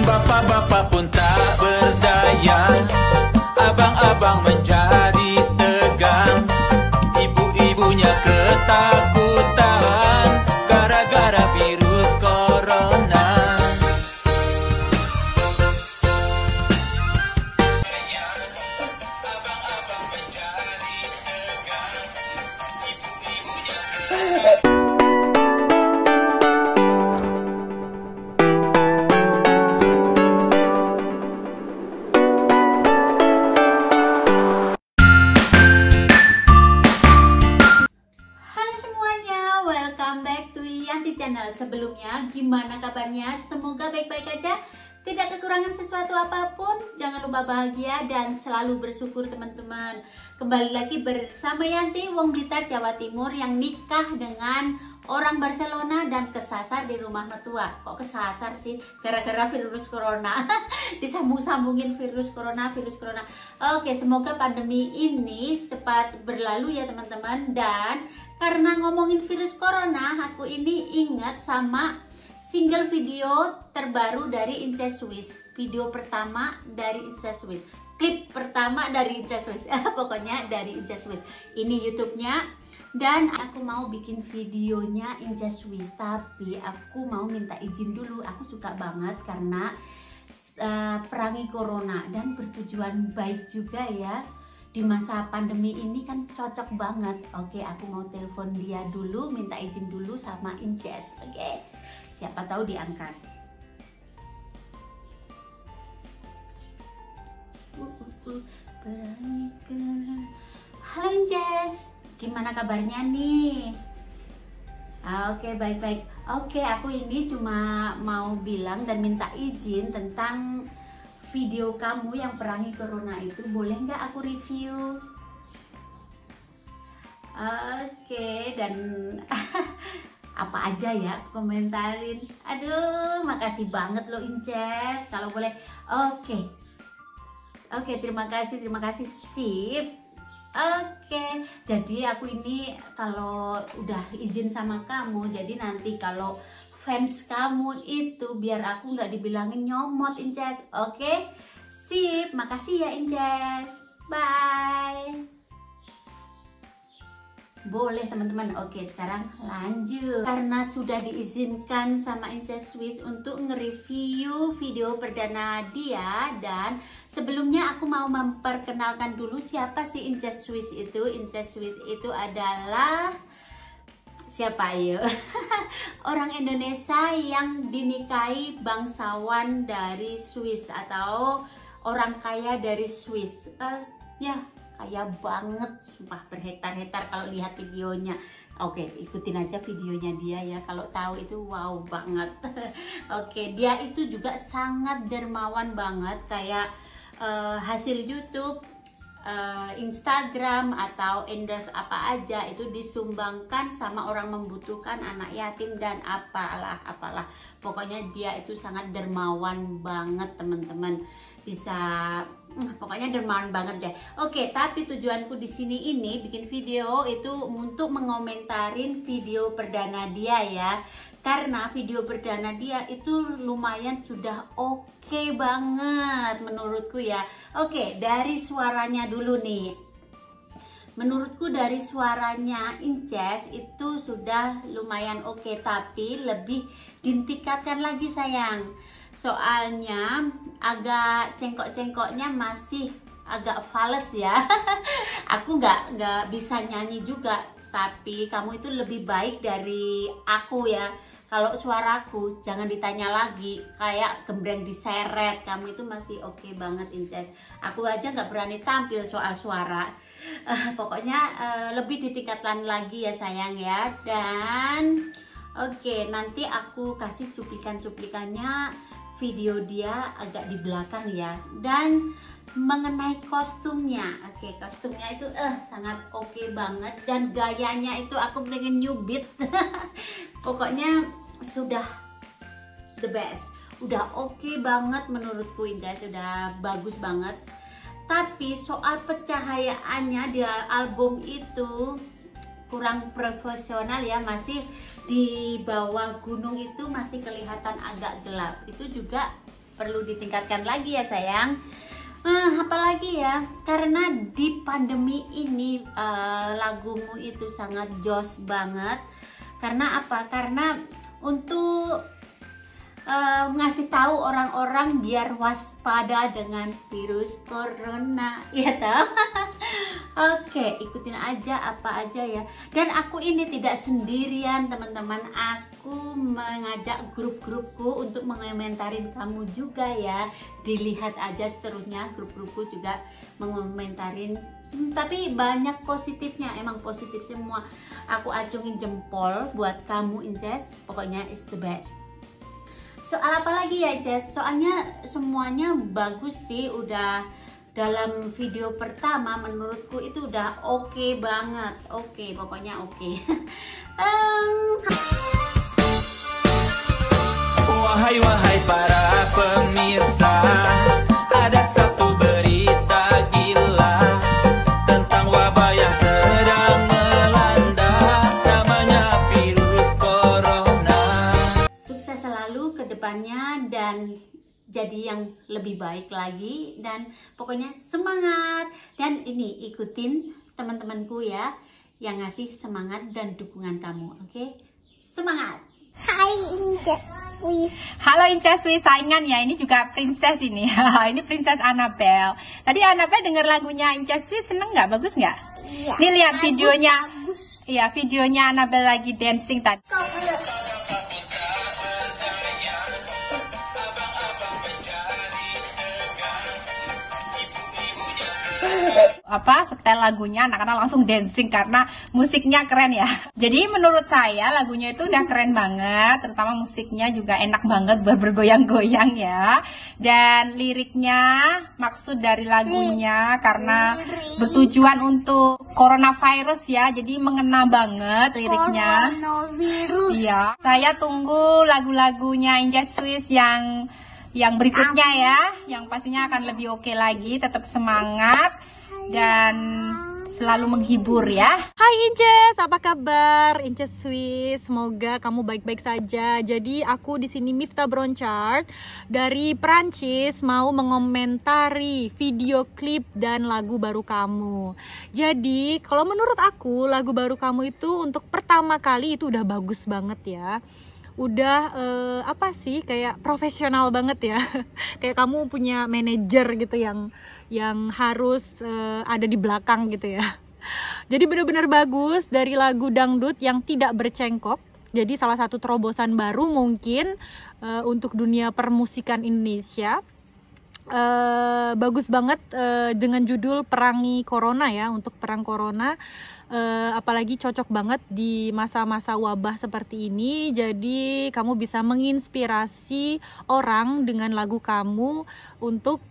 Bapak-bapak pun tak berdaya, abang-abang menjadi tegang, ibu-ibunya ketakutan gara-gara virus corona. Abang-abang menjadi tegang, ibu-ibunya channel. Sebelumnya gimana kabarnya? Semoga baik-baik aja, tidak kekurangan sesuatu apapun. Jangan lupa bahagia dan selalu bersyukur teman-teman. Kembali lagi bersama Yanti, wong Blitar, Jawa Timur, yang nikah dengan orang Barcelona dan kesasar di rumah mertua. Kok kesasar sih? Gara-gara virus corona. Disambung-sambungin virus corona. Oke, semoga pandemi ini cepat berlalu ya teman-teman. Dan karena ngomongin virus corona, aku ini ingat sama single video terbaru dari Ince Swiss. Video pertama dari Ince Swiss, klip pertama dari Ince Swiss. Pokoknya dari Ince Swiss. Ini YouTube-nya. Dan aku mau bikin videonya Ince Swiss, tapi aku mau minta izin dulu. Aku suka banget karena perangi corona dan bertujuan baik juga ya. Di masa pandemi ini kan cocok banget. Oke, aku mau telepon dia dulu, minta izin dulu sama Inces. Oke, siapa tahu diangkat. Halo Inces, gimana kabarnya nih? Oke, baik-baik. Oke, aku ini cuma mau bilang dan minta izin tentang video kamu yang perangi corona itu. Boleh nggak aku review? Oke, dan apa aja ya komentarin. Aduh, makasih banget loh Inces, kalau boleh. Oke, terima kasih, sip. Oke, jadi aku ini kalau udah izin sama kamu, jadi nanti kalau fans kamu itu biar aku nggak dibilangin nyomot Inces. Oke, sip, makasih ya Inces, bye. Boleh teman-teman. Oke, sekarang lanjut. Karena sudah diizinkan sama Inces Swiss untuk nge-review video perdana dia, dan sebelumnya aku mau memperkenalkan dulu siapa sih Inces Swiss itu. Inces Swiss itu adalah siapa ayo? Orang Indonesia yang dinikahi bangsawan dari Swiss atau orang kaya dari Swiss. Ya, kaya banget, sumpah, berhektar-hektar kalau lihat videonya. Oke, ikutin aja videonya dia ya, kalau tahu itu wow banget. Oke, dia itu juga sangat dermawan banget, kayak hasil YouTube, Instagram atau endorse apa aja itu disumbangkan sama orang membutuhkan, anak yatim dan apalah. Pokoknya dia itu sangat dermawan banget teman-teman. Bisa pokoknya dermawan banget deh. Oke, tapi tujuanku di sini ini bikin video itu untuk menkomentarin video perdana dia ya. Karena video perdana dia itu lumayan sudah oke banget menurutku ya. Oke, dari suaranya dulu nih. Menurutku dari suaranya Inces itu sudah lumayan oke, tapi lebih ditingkatkan lagi sayang. Soalnya agak cengkok-cengkoknya masih agak fals ya. Aku nggak bisa nyanyi juga, tapi kamu itu lebih baik dari aku ya. Kalau suaraku jangan ditanya lagi, kayak gembreng diseret. Kamu itu masih oke banget Inces. Aku aja nggak berani tampil soal suara. Pokoknya lebih ditingkatkan lagi ya sayang ya. Dan oke, nanti aku kasih cuplikan-cuplikannya video dia agak di belakang ya. Dan mengenai kostumnya, oke, kostumnya itu sangat oke banget, dan gayanya itu aku pengen nyubit. Pokoknya sudah the best, udah oke banget menurutku Inces, sudah bagus banget. Tapi soal pencahayaannya di album itu kurang profesional ya, masih di bawah gunung itu masih kelihatan agak gelap. Itu juga perlu ditingkatkan lagi ya sayang. Apalagi ya, karena di pandemi ini lagumu itu sangat jos banget. Karena apa? Karena untuk ngasih tahu orang-orang biar waspada dengan virus corona, ya toh. Oke, ikutin aja apa aja ya. Dan aku ini tidak sendirian teman-teman, aku mengajak grup-grupku untuk mengomentarin kamu juga ya. Dilihat aja seterusnya, grup-grupku juga mengomentarin. Tapi banyak positifnya, emang positif semua. Aku acungin jempol buat kamu Inces, pokoknya is the best. Soal apa lagi ya Jess? Soalnya semuanya bagus sih, udah dalam video pertama menurutku itu udah oke banget. Oke, pokoknya oke. Wahai para pemirsa, ada satu berita gila tentang wabah yang sedang melanda, namanya virus corona. Sukses selalu ke depannya dan jadi yang lebih baik lagi, dan pokoknya semangat. Dan ini ikutin teman-temanku ya yang ngasih semangat dan dukungan kamu. Oke? Semangat. Hai Inces Swiss. Halo Inces Swiss, saingan ya, ini juga princess ini. Ini Princess Annabelle. Tadi Annabelle denger lagunya Inces Swiss, seneng nggak? Bagus nggak? Iya. Nih lihat Bagus, videonya. bagus. Iya, videonya Annabelle lagi dancing tadi. Apa setel lagunya, anak-anak langsung dancing karena musiknya keren ya. Jadi menurut saya lagunya itu udah keren banget, terutama musiknya juga enak banget buat bergoyang-goyang ya. Dan liriknya, maksud dari lagunya karena bertujuan untuk coronavirus ya, jadi mengena banget liriknya. Coronavirus. Iya, saya tunggu lagu-lagunya Inces Swiss yang berikutnya ya, yang pastinya akan lebih oke lagi. Tetap semangat dan selalu menghibur ya. Hai Inces, apa kabar? Inces Swiss, semoga kamu baik-baik saja. Jadi aku di sini Miftah Bronchard dari Prancis mau mengomentari video klip dan lagu baru kamu. Jadi kalau menurut aku lagu baru kamu itu untuk pertama kali itu udah bagus banget ya. Udah apa sih, kayak profesional banget ya. Kayak kamu punya manajer gitu yang harus ada di belakang gitu ya. Jadi benar-benar bagus, dari lagu dangdut yang tidak bercengkok. Jadi salah satu terobosan baru mungkin untuk dunia permusikan Indonesia. Bagus banget dengan judul Perangi Corona ya, untuk perang corona. Apalagi cocok banget di masa-masa wabah seperti ini. Jadi kamu bisa menginspirasi orang dengan lagu kamu untuk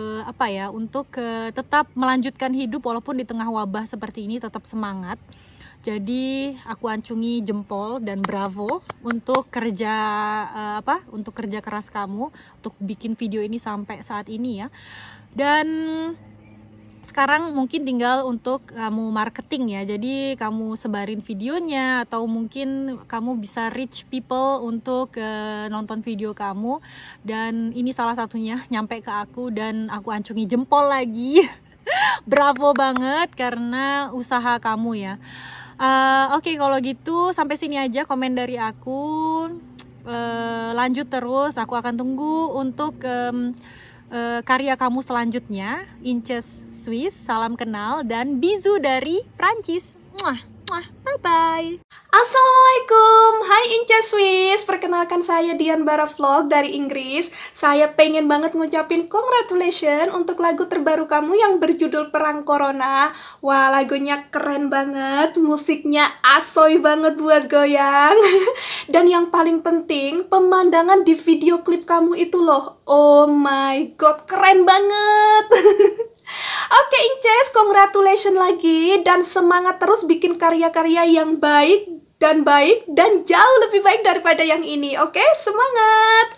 tetap melanjutkan hidup walaupun di tengah wabah seperti ini, tetap semangat. Jadi aku acungi jempol dan bravo untuk kerja keras kamu untuk bikin video ini sampai saat ini ya. Dan sekarang mungkin tinggal untuk kamu marketing ya. Jadi kamu sebarin videonya, atau mungkin kamu bisa reach people untuk nonton video kamu. Dan ini salah satunya nyampe ke aku dan aku acungi jempol lagi. Bravo banget karena usaha kamu ya. Oke, kalau gitu sampai sini aja komen dari aku. Lanjut terus, aku akan tunggu untuk karya kamu selanjutnya. Inces Swiss, salam kenal dan bisu dari Prancis. Muah, muah, bye-bye. Assalamualaikum, hai Inces Swiss. Perkenalkan saya Dian Bara Vlog dari Inggris. Saya pengen banget ngucapin congratulations untuk lagu terbaru kamu yang berjudul Perang Corona. Wah, lagunya keren banget, musiknya asoy banget buat goyang. Dan yang paling penting, pemandangan di video klip kamu itu loh, oh my god, keren banget. Oke Inces, congratulations lagi dan semangat terus bikin karya-karya yang baik dan jauh lebih baik daripada yang ini. Oke, semangat.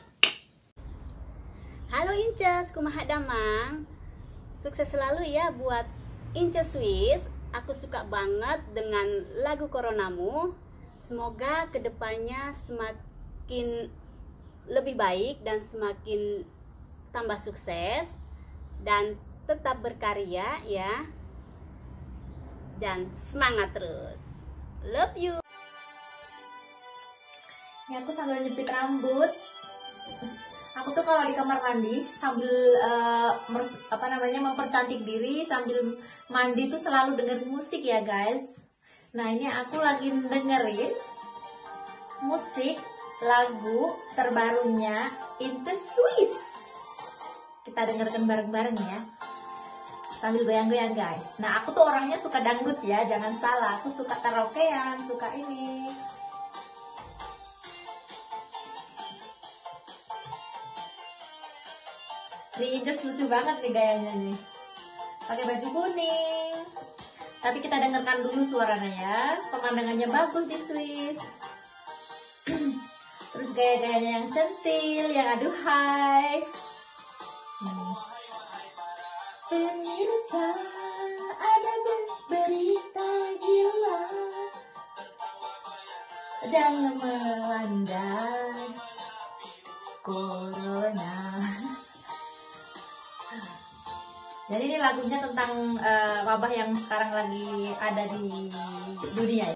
Halo Inces, kumaha damang. Sukses selalu ya buat Inces Swiss. Aku suka banget dengan lagu Coronamu. Semoga kedepannya semakin lebih baik dan semakin tambah sukses dan tetap berkarya ya. Dan semangat terus. Love you. Ini aku sambil jepit rambut. Aku tuh kalau di kamar mandi sambil mempercantik diri sambil mandi tuh selalu dengerin musik ya guys. Nah ini aku lagi dengerin musik lagu terbarunya Inces Swiss. Kita dengarkan bareng-bareng ya, sambil goyang-goyang guys. Nah aku tuh orangnya suka dangdut ya, jangan salah. Aku suka karaokean, suka ini. Ini Inces lucu banget nih gayanya nih, pakai baju kuning. Tapi kita dengarkan dulu suaranya ya. Pemandangannya bagus di Swiss. Terus gaya-gayanya yang centil, yang aduhai. Pemirsa, ada berita gila sedang melanda corona. Jadi ini lagunya tentang wabah yang sekarang lagi ada di dunia.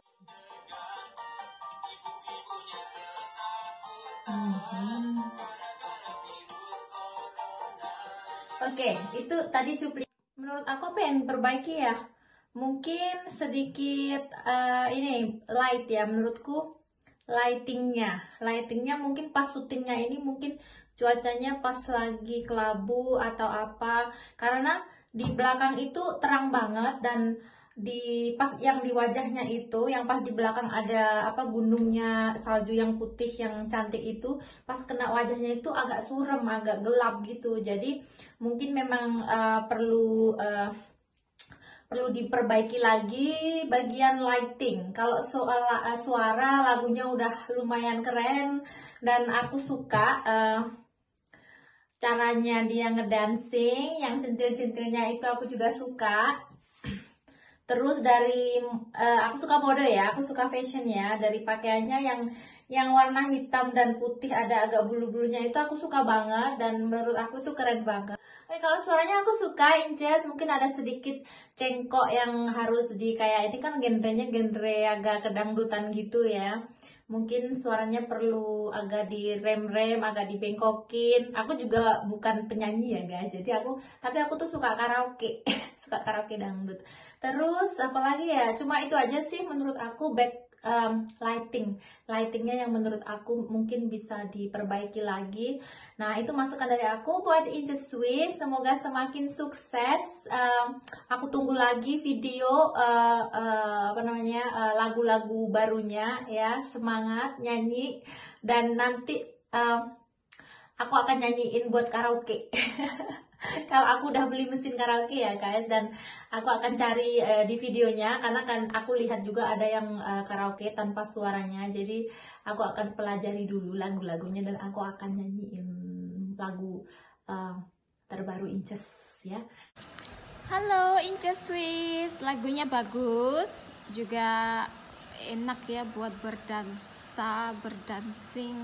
Oke, itu tadi cuplik. Menurut aku apa yang diperbaiki ya? Mungkin sedikit ini light ya, menurutku lightingnya mungkin pas syutingnya ini mungkin cuacanya pas lagi kelabu atau apa, karena di belakang itu terang banget dan pas yang di wajahnya itu, yang pas di belakang ada gunungnya salju yang putih yang cantik itu, pas kena wajahnya itu agak suram, agak gelap gitu. Jadi mungkin memang perlu diperbaiki lagi bagian lighting. Kalau soal suara, lagunya udah lumayan keren dan aku suka caranya dia ngedancing, yang centil-centilnya itu aku juga suka. Terus dari aku suka mode ya, aku suka fashion ya, dari pakaiannya yang warna hitam dan putih ada agak bulu-bulunya itu aku suka banget dan menurut aku itu keren banget. Kalau suaranya aku suka Inces, mungkin ada sedikit cengkok yang harus kayak ini kan genrenya genre agak kedangdutan gitu ya. Mungkin suaranya perlu agak direm-rem, agak dibengkokin. Aku juga bukan penyanyi ya guys, tapi aku tuh suka karaoke, suka karaoke dangdut. Terus apalagi ya, cuma itu aja sih menurut aku lightingnya yang menurut aku mungkin bisa diperbaiki lagi. Nah itu masukan dari aku buat Inces Swiss, semoga semakin sukses. Aku tunggu lagi video lagu-lagu barunya ya, semangat nyanyi dan nanti aku akan nyanyiin buat karaoke. Kalau aku udah beli mesin karaoke ya guys, dan aku akan cari di videonya, karena kan aku lihat juga ada yang karaoke tanpa suaranya. Jadi aku akan pelajari dulu lagu-lagunya dan aku akan nyanyiin lagu terbaru Inces ya. Halo Inces Swiss, lagunya bagus, juga enak ya buat berdansa, berdancing.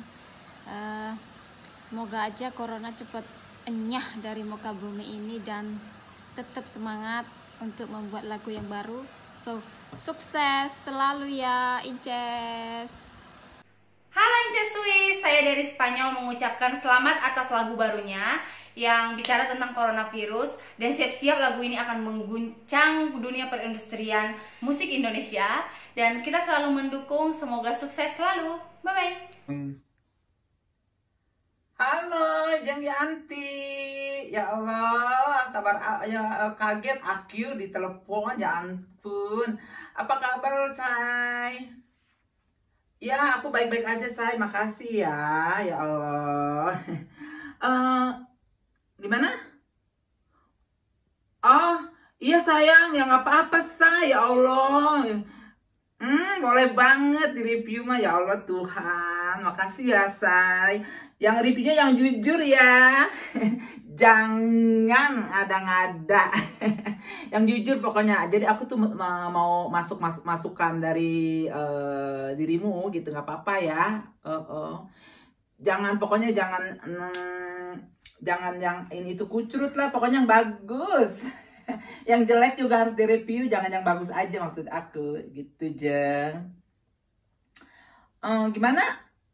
Semoga aja corona cepat enyah dari muka bumi ini dan tetap semangat untuk membuat lagu yang baru. So, sukses selalu ya Inces. Halo Inces Swiss, saya dari Spanyol mengucapkan selamat atas lagu barunya yang bicara tentang coronavirus, dan siap-siap lagu ini akan mengguncang dunia perindustrian musik Indonesia dan kita selalu mendukung, semoga sukses selalu. Bye bye. Halo, Jang Yanti. Ya Allah, kabar ya, kaget aku ditelepon, ya ampun. Apa kabar, Say? Ya, aku baik-baik aja, Say. Makasih ya. Ya Allah. Di mana? Oh, iya sayang, ya nggak apa-apa, Say. Ya Allah. Boleh banget di review mah, ya Allah Tuhan. Makasih ya, Say. Yang reviewnya yang jujur ya. Jangan ngada-ngada. Yang jujur pokoknya. Jadi aku tuh mau masukan dari dirimu gitu, nggak apa-apa ya. Jangan, pokoknya jangan Jangan yang ini tuh kucrut lah, pokoknya yang bagus. Yang jelek juga harus direview, jangan yang bagus aja maksud aku, gitu Jeng. Gimana?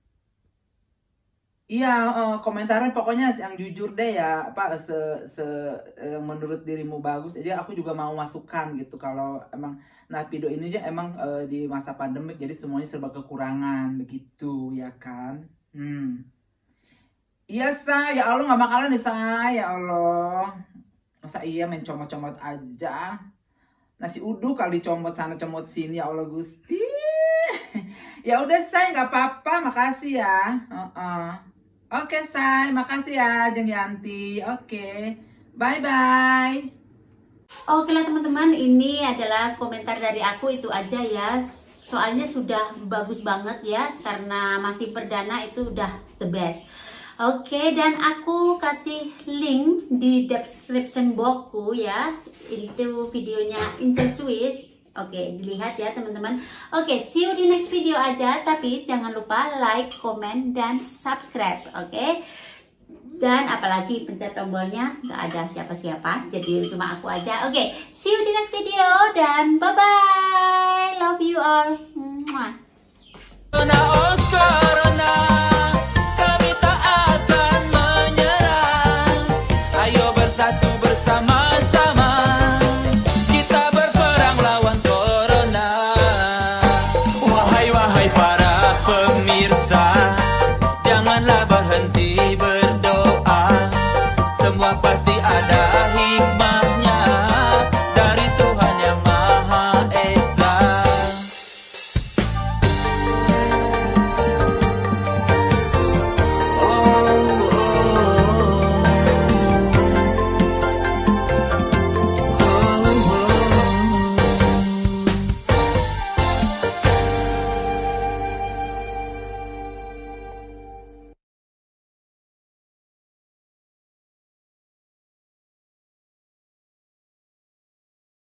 Iya, komentarnya pokoknya yang jujur deh ya, apa menurut dirimu bagus. Jadi aku juga mau masukan gitu kalau emang video ini aja emang di masa pandemik jadi semuanya serba kekurangan begitu ya kan. Iya Say, ya Allah nggak bakalan nih Say, ya Allah. Masa iya main comot-comot aja. Nasi uduk kali comot sana comot sini, ya Allah Gusti. Ya udah Say, nggak apa-apa, makasih ya. Oke Say, makasih ya Jeng Yanti. Oke, bye-bye. Oke lah teman-teman, ini adalah komentar dari aku, itu aja ya. Soalnya sudah bagus banget ya, karena masih perdana itu udah the best. Oke, dan aku kasih link di description boxku ya. Itu videonya Inces Swiss. Oke, dilihat ya teman-teman. Oke, see you di next video aja. Tapi jangan lupa like, comment, dan subscribe. Oke. Dan apalagi pencet tombolnya, nggak ada siapa-siapa. Jadi cuma aku aja. Oke, see you di next video. Dan bye-bye. Love you all. Mwah. Janganlah berhenti berdoa, semua pasti ada hikmah.